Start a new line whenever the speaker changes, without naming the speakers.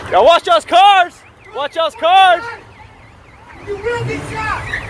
Y'all watch y'all's cars! Watch y'all's cars!
You will get shot!